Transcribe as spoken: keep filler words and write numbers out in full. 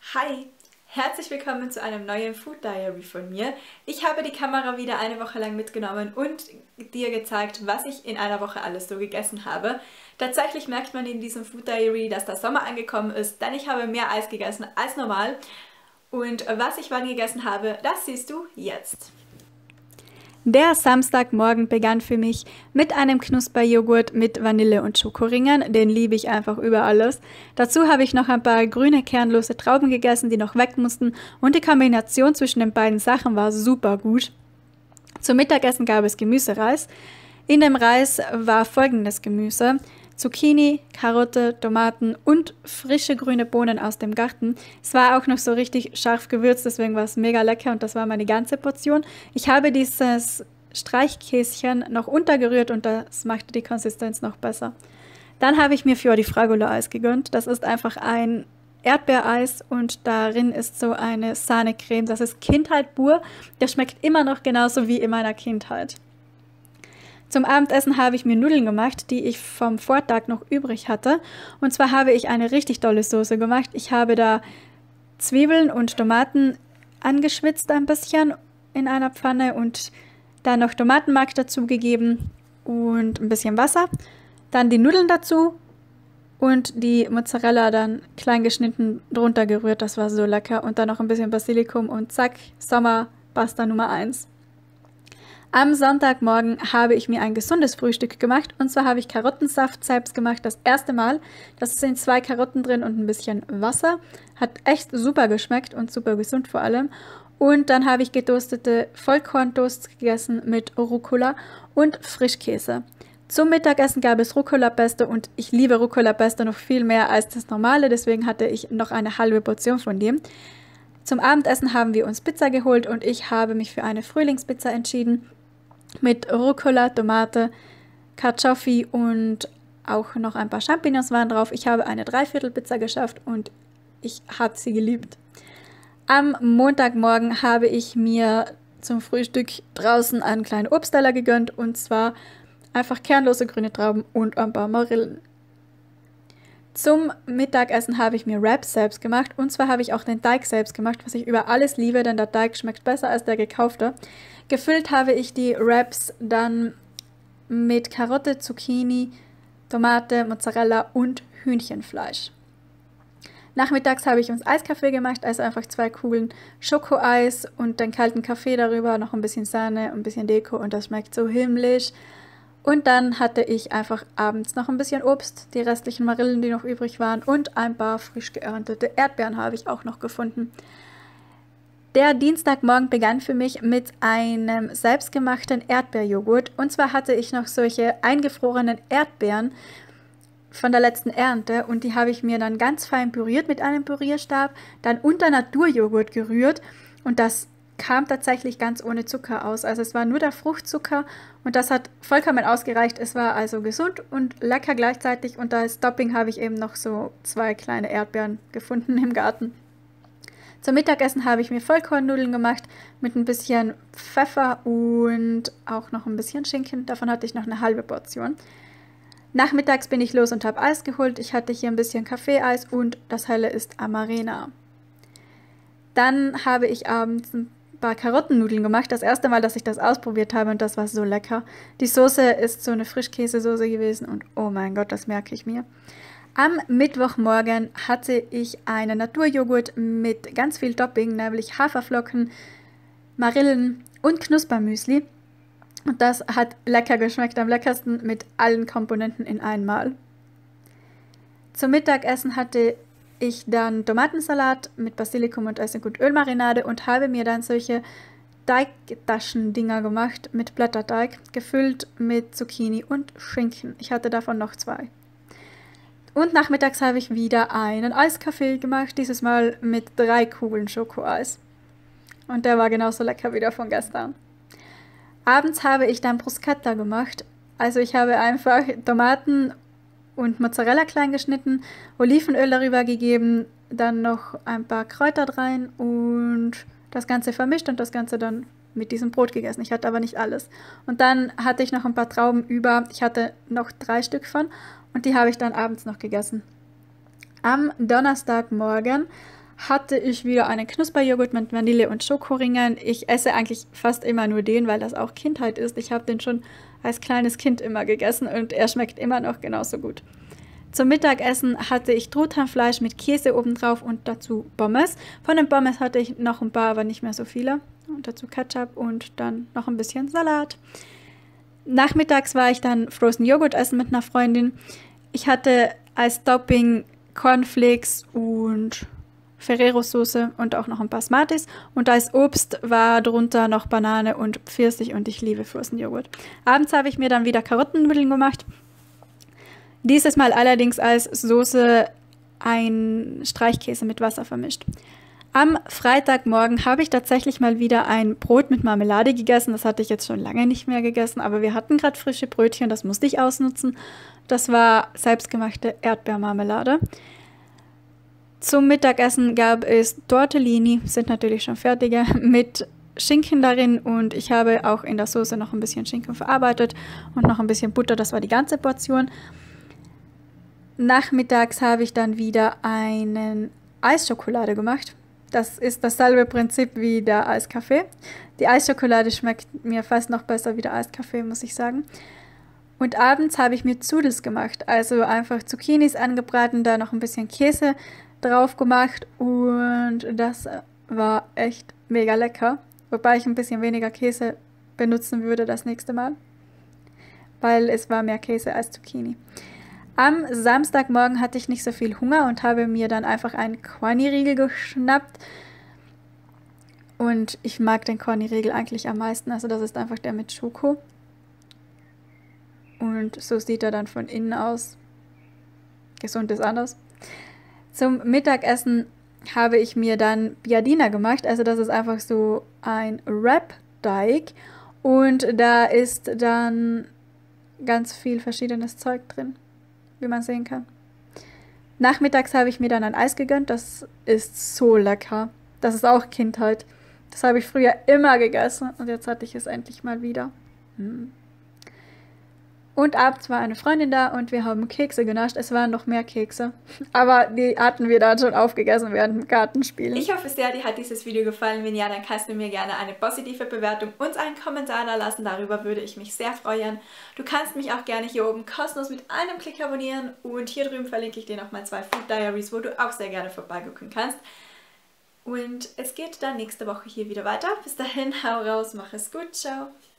Hi, herzlich willkommen zu einem neuen Food Diary von mir. Ich habe die Kamera wieder eine Woche lang mitgenommen und dir gezeigt, was ich in einer Woche alles so gegessen habe. Tatsächlich merkt man in diesem Food Diary, dass der Sommer angekommen ist, denn ich habe mehr Eis gegessen als normal. Und was ich wann gegessen habe, das siehst du jetzt. Der Samstagmorgen begann für mich mit einem Knusperjoghurt mit Vanille und Schokoringen. Den liebe ich einfach über alles. Dazu habe ich noch ein paar grüne kernlose Trauben gegessen, die noch weg mussten. Und die Kombination zwischen den beiden Sachen war super gut. Zum Mittagessen gab es Gemüsereis. In dem Reis war folgendes Gemüse: Zucchini, Karotte, Tomaten und frische grüne Bohnen aus dem Garten. Es war auch noch so richtig scharf gewürzt, deswegen war es mega lecker und das war meine ganze Portion. Ich habe dieses Streichkäschen noch untergerührt und das machte die Konsistenz noch besser. Dann habe ich mir Fior di Fragola Eis gegönnt. Das ist einfach ein Erdbeereis und darin ist so eine Sahnecreme. Das ist Kindheit pur. Das schmeckt immer noch genauso wie in meiner Kindheit. Zum Abendessen habe ich mir Nudeln gemacht, die ich vom Vortag noch übrig hatte. Und zwar habe ich eine richtig tolle Soße gemacht. Ich habe da Zwiebeln und Tomaten angeschwitzt ein bisschen in einer Pfanne und dann noch Tomatenmark dazu gegeben und ein bisschen Wasser. Dann die Nudeln dazu und die Mozzarella dann klein geschnitten drunter gerührt. Das war so lecker. Und dann noch ein bisschen Basilikum und zack, Sommerpasta Nummer eins. Am Sonntagmorgen habe ich mir ein gesundes Frühstück gemacht und zwar habe ich Karottensaft selbst gemacht, das erste Mal. Das sind zwei Karotten drin und ein bisschen Wasser. Hat echt super geschmeckt und super gesund vor allem. Und dann habe ich getoastete Vollkorntoasts gegessen mit Rucola und Frischkäse. Zum Mittagessen gab es Rucola-Pesto und ich liebe Rucola-Pesto noch viel mehr als das normale, deswegen hatte ich noch eine halbe Portion von dem. Zum Abendessen haben wir uns Pizza geholt und ich habe mich für eine Frühlingspizza entschieden. Mit Rucola, Tomate, Carciofi und auch noch ein paar Champignons waren drauf. Ich habe eine Dreiviertelpizza geschafft und ich habe sie geliebt. Am Montagmorgen habe ich mir zum Frühstück draußen einen kleinen Obstteller gegönnt und zwar einfach kernlose grüne Trauben und ein paar Marillen. Zum Mittagessen habe ich mir Wraps selbst gemacht und zwar habe ich auch den Teig selbst gemacht, was ich über alles liebe, denn der Teig schmeckt besser als der gekaufte. Gefüllt habe ich die Wraps dann mit Karotte, Zucchini, Tomate, Mozzarella und Hühnchenfleisch. Nachmittags habe ich uns Eiskaffee gemacht, also einfach zwei Kugeln Schokoeis und den kalten Kaffee darüber, noch ein bisschen Sahne, ein bisschen Deko und das schmeckt so himmlisch. Und dann hatte ich einfach abends noch ein bisschen Obst, die restlichen Marillen, die noch übrig waren und ein paar frisch geerntete Erdbeeren habe ich auch noch gefunden. Der Dienstagmorgen begann für mich mit einem selbstgemachten Erdbeerjoghurt und zwar hatte ich noch solche eingefrorenen Erdbeeren von der letzten Ernte und die habe ich mir dann ganz fein püriert mit einem Pürierstab, dann unter Naturjoghurt gerührt und das kam tatsächlich ganz ohne Zucker aus. Also es war nur der Fruchtzucker und das hat vollkommen ausgereicht. Es war also gesund und lecker gleichzeitig und als Topping habe ich eben noch so zwei kleine Erdbeeren gefunden im Garten. Zum Mittagessen habe ich mir Vollkornnudeln gemacht mit ein bisschen Pfeffer und auch noch ein bisschen Schinken. Davon hatte ich noch eine halbe Portion. Nachmittags bin ich los und habe Eis geholt. Ich hatte hier ein bisschen Kaffeeeis und das helle ist Amarena. Dann habe ich abends ein paar Karottennudeln gemacht. Das erste Mal, dass ich das ausprobiert habe und das war so lecker. Die Soße ist so eine Frischkäsesoße gewesen und oh mein Gott, das merke ich mir. Am Mittwochmorgen hatte ich einen Naturjoghurt mit ganz viel Topping, nämlich Haferflocken, Marillen und Knuspermüsli. Und das hat lecker geschmeckt, am leckersten mit allen Komponenten in einmal. Zum Mittagessen hatte ich dann Tomatensalat mit Basilikum und Essig und Ölmarinade und habe mir dann solche Teigtaschen-Dinger gemacht mit Blätterteig, gefüllt mit Zucchini und Schinken. Ich hatte davon noch zwei. Und nachmittags habe ich wieder einen Eiskaffee gemacht, dieses Mal mit drei Kugeln Schokoeis. Und der war genauso lecker wie der von gestern. Abends habe ich dann Bruschetta gemacht. Also ich habe einfach Tomaten und Mozzarella klein geschnitten, Olivenöl darüber gegeben, dann noch ein paar Kräuter rein und das Ganze vermischt und das Ganze dann mit diesem Brot gegessen. Ich hatte aber nicht alles. Und dann hatte ich noch ein paar Trauben über. Ich hatte noch drei Stück von und die habe ich dann abends noch gegessen. Am Donnerstagmorgen hatte ich wieder einen Knusperjoghurt mit Vanille und Schokoringen. Ich esse eigentlich fast immer nur den, weil das auch Kindheit ist. Ich habe den schon als kleines Kind immer gegessen und er schmeckt immer noch genauso gut. Zum Mittagessen hatte ich Truthahnfleisch mit Käse obendrauf und dazu Pommes. Von den Pommes hatte ich noch ein paar, aber nicht mehr so viele. Und dazu Ketchup und dann noch ein bisschen Salat. Nachmittags war ich dann Frozen Joghurt essen mit einer Freundin. Ich hatte als Topping Cornflakes und Ferrero-Soße und auch noch ein paar Smarties. Und als Obst war drunter noch Banane und Pfirsich und ich liebe Frozen Joghurt. Abends habe ich mir dann wieder Karottennudeln gemacht. Dieses Mal allerdings als Soße ein Streichkäse mit Wasser vermischt. Am Freitagmorgen habe ich tatsächlich mal wieder ein Brot mit Marmelade gegessen. Das hatte ich jetzt schon lange nicht mehr gegessen, aber wir hatten gerade frische Brötchen, das musste ich ausnutzen. Das war selbstgemachte Erdbeermarmelade. Zum Mittagessen gab es Tortellini, sind natürlich schon fertige, mit Schinken darin und ich habe auch in der Soße noch ein bisschen Schinken verarbeitet und noch ein bisschen Butter, das war die ganze Portion. Nachmittags habe ich dann wieder einen Eisschokolade gemacht. Das ist dasselbe Prinzip wie der Eiskaffee. Die Eisschokolade schmeckt mir fast noch besser wie der Eiskaffee, muss ich sagen. Und abends habe ich mir Zudels gemacht, also einfach Zucchinis angebraten, da noch ein bisschen Käse drauf gemacht und das war echt mega lecker. Wobei ich ein bisschen weniger Käse benutzen würde das nächste Mal, weil es war mehr Käse als Zucchini. Am Samstagmorgen hatte ich nicht so viel Hunger und habe mir dann einfach einen Corny-Riegel geschnappt. Und ich mag den Corny-Riegel eigentlich am meisten. Also das ist einfach der mit Schoko. Und so sieht er dann von innen aus. Gesund ist anders. Zum Mittagessen habe ich mir dann Biadina gemacht. Also das ist einfach so ein Wrap-Teig. Und da ist dann ganz viel verschiedenes Zeug drin, wie man sehen kann. Nachmittags habe ich mir dann ein Eis gegönnt. Das ist so lecker. Das ist auch Kindheit. Das habe ich früher immer gegessen und jetzt hatte ich es endlich mal wieder. Hm. Und abends war eine Freundin da und wir haben Kekse genascht. Es waren noch mehr Kekse, aber die hatten wir dann schon aufgegessen während dem Kartenspielen. Ich hoffe sehr, dir hat dieses Video gefallen. Wenn ja, dann kannst du mir gerne eine positive Bewertung und einen Kommentar da lassen. Darüber würde ich mich sehr freuen. Du kannst mich auch gerne hier oben kostenlos mit einem Klick abonnieren und hier drüben verlinke ich dir nochmal zwei Food Diaries, wo du auch sehr gerne vorbeigucken kannst. Und es geht dann nächste Woche hier wieder weiter. Bis dahin, hau raus, mach es gut, ciao!